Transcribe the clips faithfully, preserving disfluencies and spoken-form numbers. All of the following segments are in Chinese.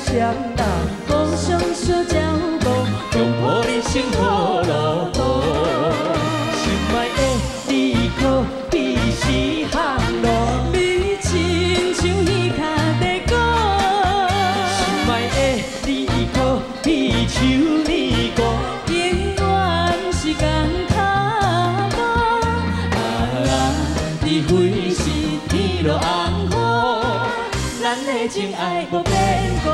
相搭，互相相照顾，共抱人生好路途。心爱的你可比是航路，你亲像鱼脚在鼓。心爱的你可比树呢歌，永远是共脚步。啊，你非是天落红雨，咱的情爱无变故。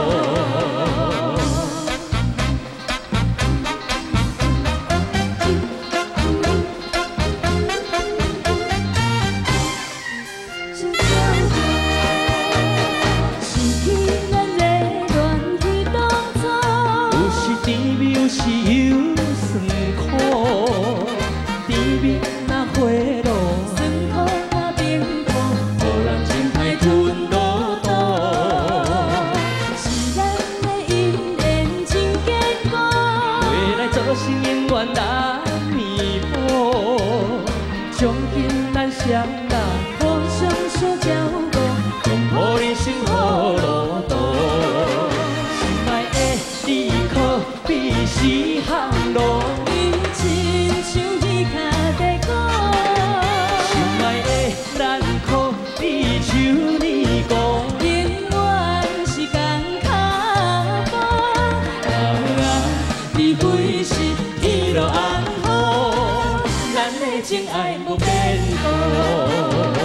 是忧酸苦，甜蜜那花露，酸苦那冰苦，予人情歹吞倒倒。是咱的姻缘真坚固，未来做成永远难弥补。从今咱相搭，互相相照顾，共抱人生好路途。心爱的你可比是航路，你亲像鱼脚在鼓。心爱的咱可比树呢歌，永远是共脚步。啊，你非是天落红雨，咱的情爱无变故。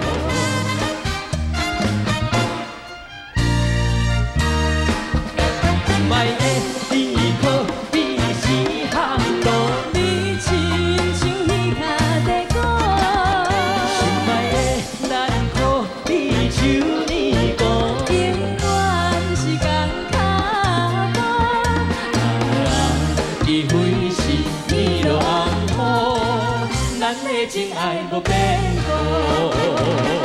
心爱的你可比是航路，你亲像鱼脚在鼓。心爱的咱可比树呢歌，永远是共脚步。啊，你非是天落红雨，咱的情爱无变故。